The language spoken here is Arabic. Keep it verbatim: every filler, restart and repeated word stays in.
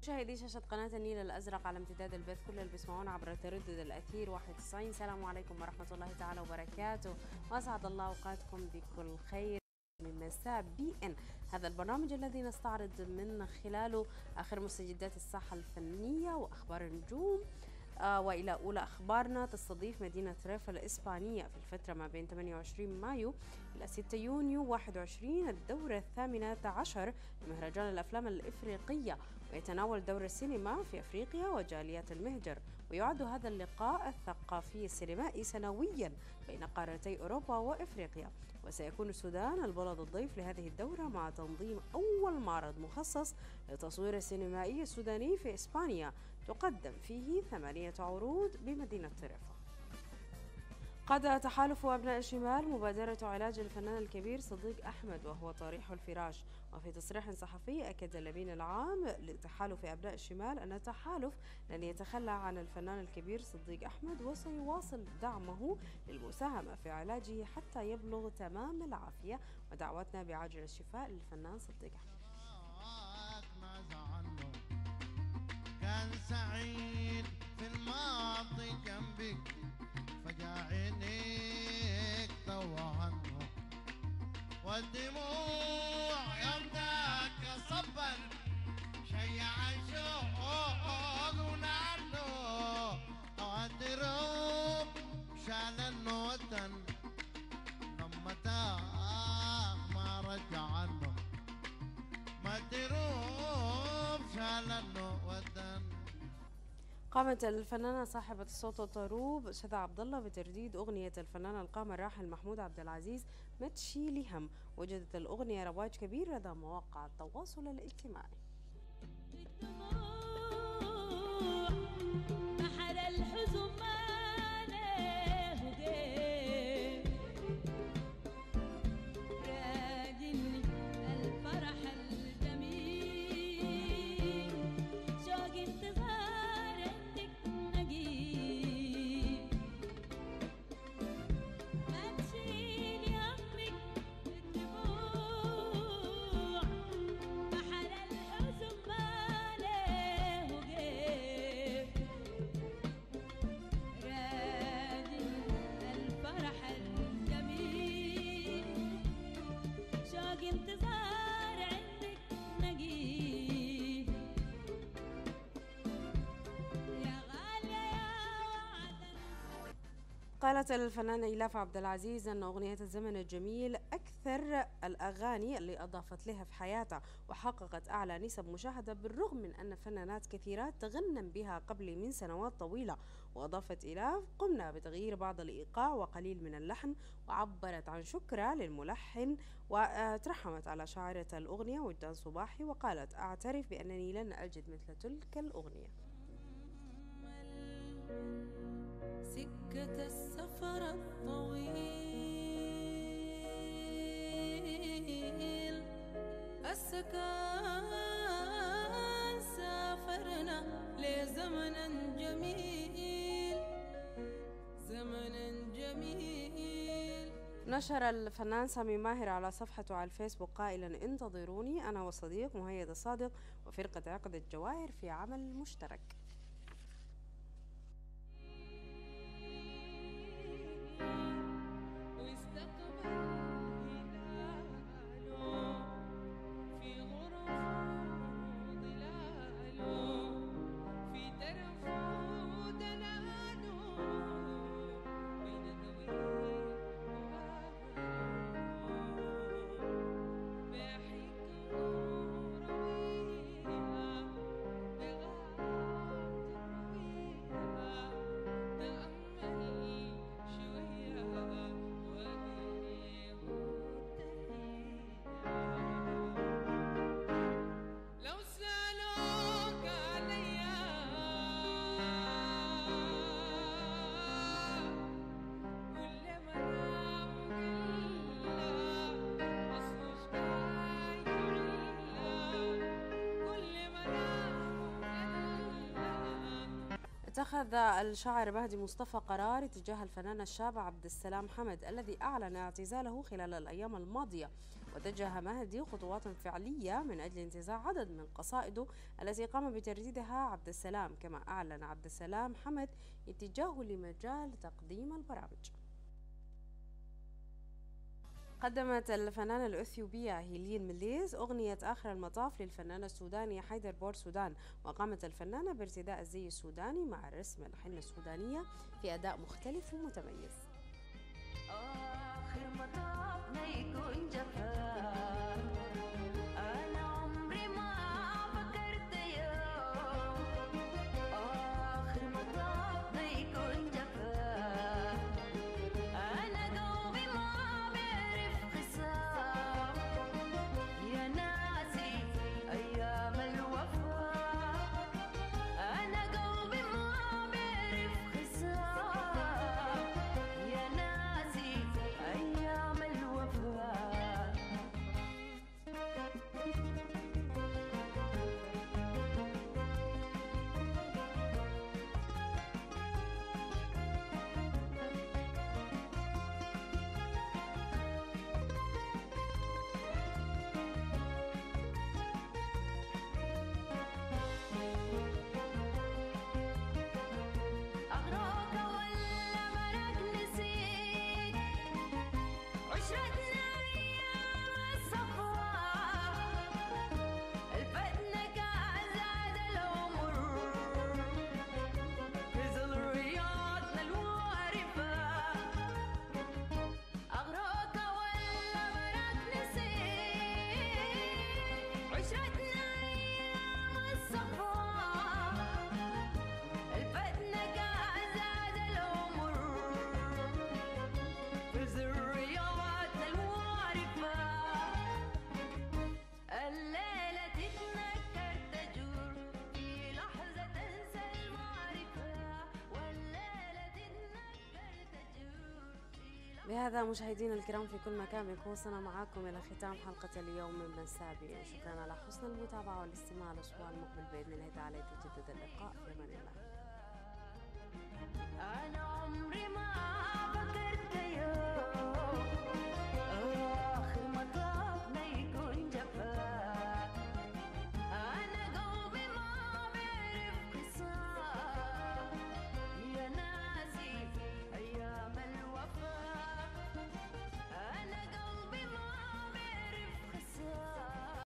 مشاهدي شاشة قناة النيل الأزرق على امتداد البث، كل اللي بيسمعونا عبر تردد الأثير واحد وتسعين. السلام عليكم ورحمة الله تعالى وبركاته، وأسعد الله أوقاتكم بكل خير من مساء بي إن، هذا البرنامج الذي نستعرض من خلاله آخر مستجدات الساحة الفنية وأخبار النجوم. آه وإلى أولى أخبارنا، تستضيف مدينة ريف الإسبانية في الفترة ما بين ثمانية وعشرين مايو إلى ستة يونيو واحد وعشرين الدورة الثامنة عشر لمهرجان الأفلام الإفريقية، ويتناول دور السينما في أفريقيا وجاليات المهجر، ويعد هذا اللقاء الثقافي السينمائي سنويا بين قارتي أوروبا وإفريقيا. وسيكون السودان البلد الضيف لهذه الدورة مع تنظيم أول معرض مخصص للتصوير السينمائي السوداني في إسبانيا، تقدم فيه ثمانية عروض بمدينة طرفة. قاد تحالف أبناء الشمال مبادرة علاج الفنان الكبير صديق أحمد وهو طريح الفراش. وفي تصريح صحفي أكد الأمين العام لتحالف أبناء الشمال أن التحالف لن يتخلى عن الفنان الكبير صديق أحمد، وسيواصل دعمه للمساهمة في علاجه حتى يبلغ تمام العافية، ودعوتنا بعاجل الشفاء للفنان صديق أحمد. كان سعيد في الماضي جنبك، فجاء عينيك توهنه، والدموع يمدك صبر شيع الشوق ونعنه، والدروب شال الوطن لما تاه ما رجع عنه، ما الدروب شال الوطن. قامت الفنانة صاحبة الصوت الطروب شذى عبد الله بترديد أغنية الفنان القام الراحل محمود عبد العزيز ما تشيلي هم. وجدت الأغنية رواج كبير لدى مواقع التواصل الاجتماعي. قالت الفنانة إيلاف عبد العزيز أن أغنية الزمن الجميل أكثر الأغاني اللي أضافت لها في حياتها، وحققت أعلى نسب مشاهدة بالرغم من أن فنانات كثيرات تغنن بها قبل من سنوات طويلة. وأضافت إيلاف: قمنا بتغيير بعض الإيقاع وقليل من اللحن، وعبرت عن شكرها للملحن وترحمت على شاعرة الأغنية وجدان صباحي، وقالت: أعترف بأنني لن أجد مثل تلك الأغنية. سكة السفر الطويل السكان سافرنا لزمن جميل، زمن جميل. نشر الفنان سامي ماهر على صفحته على الفيسبوك قائلا: انتظروني أنا وصديق مهيد الصادق وفرقة عقد الجواهر في عمل مشترك. اتخذ الشاعر مهدي مصطفى قرار تجاه الفنان الشاب عبد السلام حمد الذي أعلن اعتزاله خلال الأيام الماضية، واتجه مهدي خطوات فعلية من أجل انتزاع عدد من قصائده التي قام بترديدها عبد السلام. كما أعلن عبد السلام حمد اتجاهه لمجال تقديم البرامج. قدمت الفنانة الأثيوبية هيلين مليز أغنية آخر المطاف للفنان السوداني حيدر بورسودان، وقامت الفنانة بارتداء الزي السوداني مع رسم الحنة السودانية في أداء مختلف ومتميز. آخر مطافنا يكون جفاف، أنا عمري ما فكرت يوم آخر مطافنا يكون جفاف، أنا قلبي ما بيعرف خصام، يا ناسي أيام الوفاء، أنا قلبي ما بيعرف خصام، يا ناسي أيام الوفاء. أغراك ولا مرق نسيت عشرتنا أيام الصفا، الفتنة كان زاد العمر في ظل رياضنا الوارفة. أغراك ولا مرق نسيت عشرتنا أيام الصفا، الفتنة كان زاد العمر في ذرياتنا الوارفة. الليلة تتنكر تجور في لحظة تنسى المعرفة، والليلة تتنكر تجور في لحظة. بهذا مشاهدينا الكرام في كل مكان بنكون وصلنا معاكم إلى ختام حلقة اليوم من مسابي. شكرا على حسن المتابعة والاستماع. الأسبوع المقبل بإذن الله تعالى يتجدد اللقاء. في أمان الله. أنا عمري ما